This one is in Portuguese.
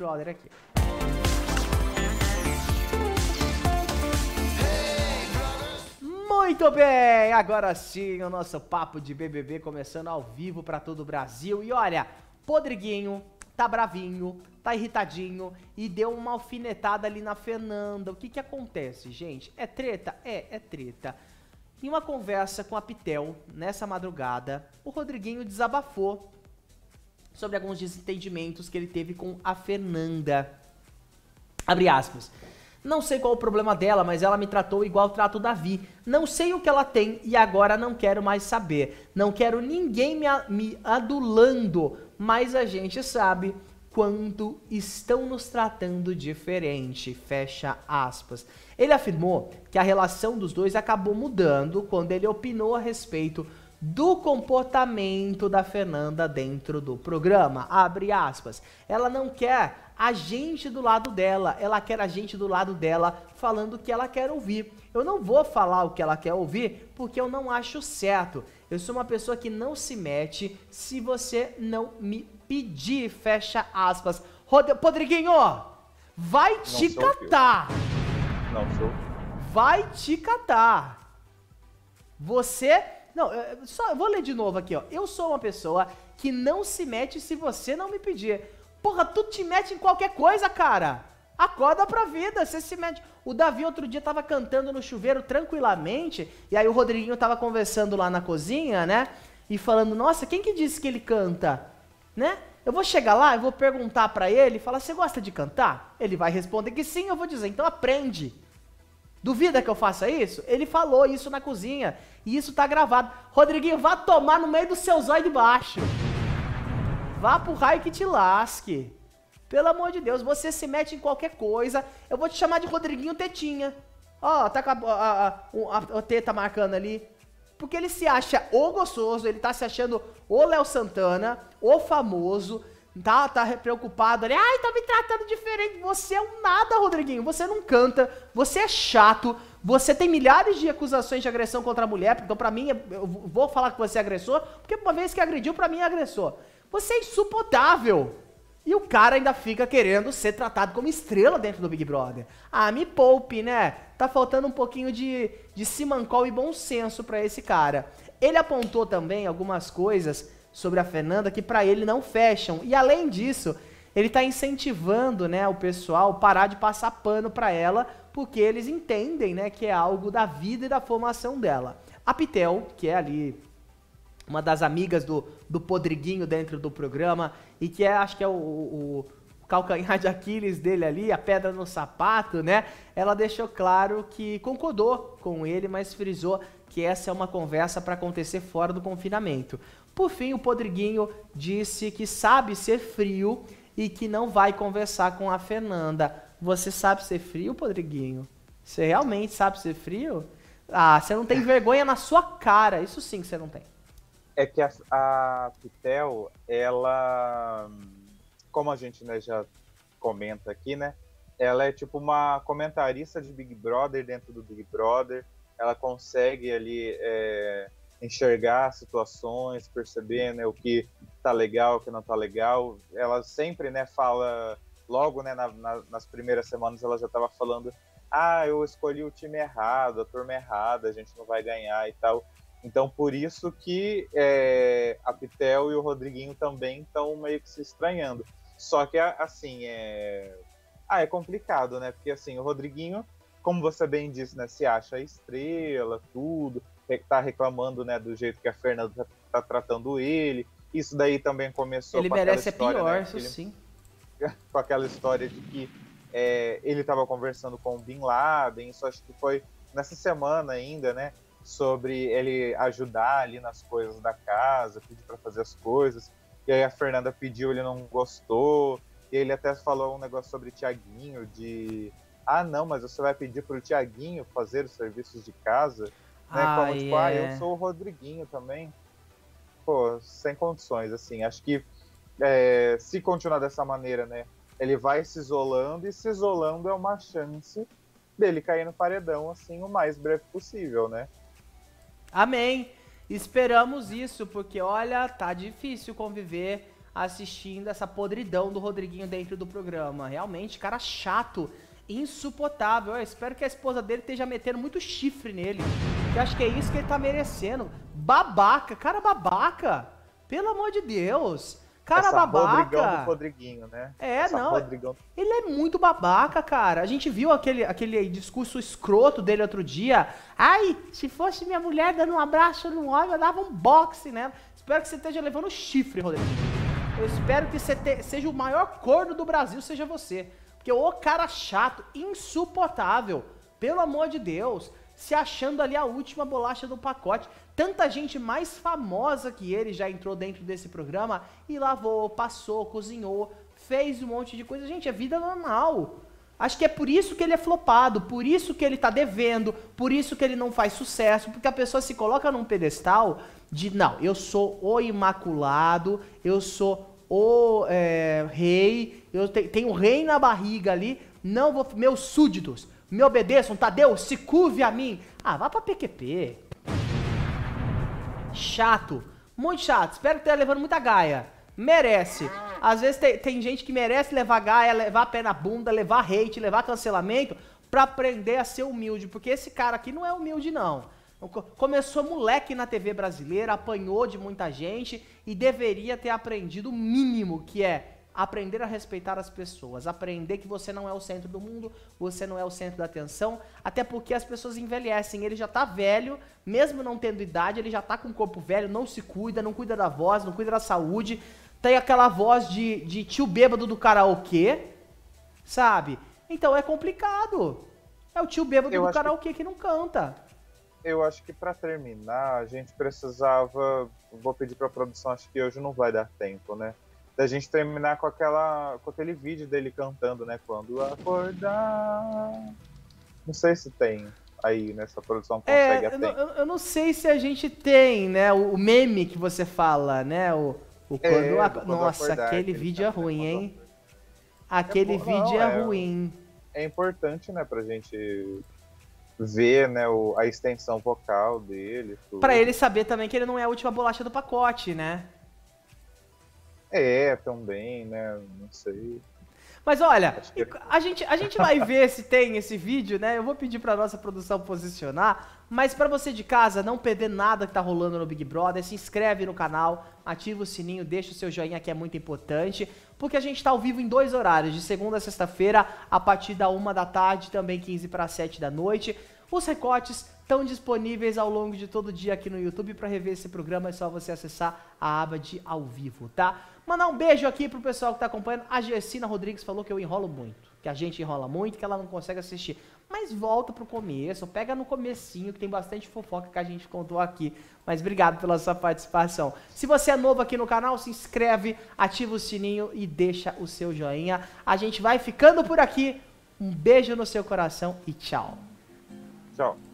Brother aqui. Muito bem, agora sim o nosso papo de BBB começando ao vivo pra todo o Brasil. E olha, Podriguinho tá bravinho, tá irritadinho e deu uma alfinetada ali na Fernanda. O que que acontece, gente? É treta? É treta. Em uma conversa com a Pitel, nessa madrugada, o Rodriguinho desabafou sobre alguns desentendimentos que ele teve com a Fernanda. Abre aspas. Não sei qual o problema dela, mas ela me tratou igual trato o Davi. Não sei o que ela tem e agora não quero mais saber. Não quero ninguém me adulando, mas a gente sabe quando estão nos tratando diferente. Fecha aspas. Ele afirmou que a relação dos dois acabou mudando quando ele opinou a respeito do comportamento da Fernanda dentro do programa. Abre aspas. Ela não quer a gente do lado dela, ela quer a gente do lado dela falando o que ela quer ouvir. Eu não vou falar o que ela quer ouvir porque eu não acho certo. Eu sou uma pessoa que não se mete se você não me pedir, fecha aspas. Podriguinho, vai te catar. Não sou. Vai te catar. Você... Não, eu vou ler de novo aqui, ó. Eu sou uma pessoa que não se mete se você não me pedir. Porra, tu te mete em qualquer coisa, cara. Acorda pra vida, você se mete. O Davi outro dia tava cantando no chuveiro tranquilamente, e aí o Rodriguinho tava conversando lá na cozinha, né? E falando, nossa, quem que disse que ele canta? Né? Eu vou chegar lá, eu vou perguntar pra ele, falar, você gosta de cantar? Ele vai responder que sim, eu vou dizer, então aprende. Duvida que eu faça isso? Ele falou isso na cozinha, e isso tá gravado. Rodriguinho, vá tomar no meio do seu zóio de baixo. Vá pro raio que te lasque. Pelo amor de Deus, você se mete em qualquer coisa. Eu vou te chamar de Rodriguinho Tetinha. Ó, tá com a teta marcando ali. Porque ele se acha o gostoso, ele tá se achando o Léo Santana, o famoso. Tá preocupado ali. Ai, tá me tratando diferente. Você é um nada, Rodriguinho. Você não canta, você é chato. Você tem milhares de acusações de agressão contra a mulher. Então, pra mim, eu vou falar que você é agressor, porque uma vez que agrediu, pra mim é agressor. Você é insuportável. E o cara ainda fica querendo ser tratado como estrela dentro do Big Brother. Ah, me poupe, né? Tá faltando um pouquinho de simancol e bom senso pra esse cara. Ele apontou também algumas coisas sobre a Fernanda que pra ele não fecham. E além disso, ele tá incentivando, né, o pessoal parar de passar pano pra ela, porque eles entendem, né, que é algo da vida e da formação dela. A Pitel, que é ali uma das amigas do Podriguinho dentro do programa, e que acho que é o calcanhar de Aquiles dele ali, a pedra no sapato, né? Ela deixou claro que concordou com ele, mas frisou que essa é uma conversa para acontecer fora do confinamento. Por fim, o Podriguinho disse que sabe ser frio e que não vai conversar com a Fernanda. Você sabe ser frio, Podriguinho? Você realmente sabe ser frio? Ah, você não tem vergonha na sua cara. Isso sim que você não tem. É que a Pitel, ela, como a gente, né, já comenta aqui, né? Ela é tipo uma comentarista de Big Brother dentro do Big Brother. Ela consegue ali enxergar situações, perceber, né, o que tá legal, o que não tá legal. Ela sempre, né, fala, logo, né, nas primeiras semanas ela já tava falando, eu escolhi o time errado, a turma errada, a gente não vai ganhar e tal. Então, por isso que a Pitel e o Rodriguinho também estão meio que se estranhando. Só que, assim, é complicado, né? Porque, assim, o Rodriguinho, como você bem disse, né, se acha estrela, tudo, tá reclamando, né, do jeito que a Fernanda tá tratando ele. Isso daí também começou ele com aquela merece história, pior, né, isso sim. com aquela história de que ele estava conversando com o Bin Laden. Isso acho que foi nessa semana ainda, né? Sobre ele ajudar ali nas coisas da casa, pedir para fazer as coisas. E aí a Fernanda pediu, ele não gostou. E ele até falou um negócio sobre Thiaguinho, de não, mas você vai pedir pro Thiaguinho fazer os serviços de casa, né? Como tipo, eu sou o Rodriguinho também. Pô, sem condições, assim. Acho que se continuar dessa maneira, né? Ele vai se isolando, e se isolando é uma chance dele cair no paredão, assim, o mais breve possível, né? Amém. Esperamos isso, porque olha, tá difícil conviver assistindo essa podridão do Rodriguinho dentro do programa. Realmente, cara chato, insuportável. Eu espero que a esposa dele esteja metendo muito chifre nele. Eu acho que é isso que ele tá merecendo. Babaca, cara babaca. Pelo amor de Deus. Cara essa babaca. Rodrigão do Rodriguinho, né? É, essa não. Rodrigão... Ele é muito babaca, cara. A gente viu aquele discurso escroto dele outro dia. Ai, se fosse minha mulher dando um abraço no homem, eu dava um boxe, né? Espero que você esteja levando chifre, Rodrigo. Eu espero que você seja o maior corno do Brasil, seja você. Porque o cara chato, insuportável. Pelo amor de Deus. Se achando ali a última bolacha do pacote. Tanta gente mais famosa que ele já entrou dentro desse programa e lavou, passou, cozinhou, fez um monte de coisa. Gente, é vida normal. Acho que é por isso que ele é flopado, por isso que ele tá devendo, por isso que ele não faz sucesso, porque a pessoa se coloca num pedestal de, não, eu sou o imaculado, eu sou o rei, eu tenho um rei na barriga ali, não vou, meus súditos me obedeçam, Tadeu, se curve a mim. Ah, vá pra PQP. Chato, muito chato. Espero que esteja levando muita gaia. Merece. Às vezes tem gente que merece levar gaia, levar pé na bunda, levar hate, levar cancelamento pra aprender a ser humilde. Porque esse cara aqui não é humilde, não. Começou moleque na TV brasileira, apanhou de muita gente e deveria ter aprendido o mínimo, que é aprender a respeitar as pessoas, aprender que você não é o centro do mundo, você não é o centro da atenção, até porque as pessoas envelhecem, ele já tá velho, mesmo não tendo idade, ele já tá com o corpo velho, não se cuida, não cuida da voz, não cuida da saúde, tem aquela voz de tio bêbado do karaokê, sabe? Então é complicado, é o tio bêbado do karaokê que não canta. Eu acho que pra terminar, a gente precisava, vou pedir pra produção, acho que hoje não vai dar tempo, né? Da gente terminar com aquele vídeo dele cantando, né? Quando acordar. Não sei se tem aí nessa produção consegue eu não sei se a gente tem, né? O meme que você fala, né? Quando nossa, acordar, aquele vídeo é ruim, hein? Aquele vídeo é ruim. É importante, né, pra gente ver, né, a extensão vocal dele. Tudo. Pra ele saber também que ele não é a última bolacha do pacote, né? Também, né? Não sei. Mas olha, a gente vai ver se tem esse vídeo, né? Eu vou pedir pra nossa produção posicionar, mas pra você de casa não perder nada que tá rolando no Big Brother, se inscreve no canal, ativa o sininho, deixa o seu joinha que é muito importante, porque a gente tá ao vivo em 2 horários, de segunda a sexta-feira, a partir da 1 da tarde, também 15 para 7 da noite. Os recortes estão disponíveis ao longo de todo o dia aqui no YouTube. Para rever esse programa é só você acessar a aba de ao vivo, tá? Mandar um beijo aqui pro pessoal que tá acompanhando. A Gersina Rodrigues falou que eu enrolo muito, que a gente enrola muito, que ela não consegue assistir. Mas volta pro começo, pega no comecinho, que tem bastante fofoca que a gente contou aqui. Mas obrigado pela sua participação. Se você é novo aqui no canal, se inscreve, ativa o sininho e deixa o seu joinha. A gente vai ficando por aqui. Um beijo no seu coração e tchau. Tchau.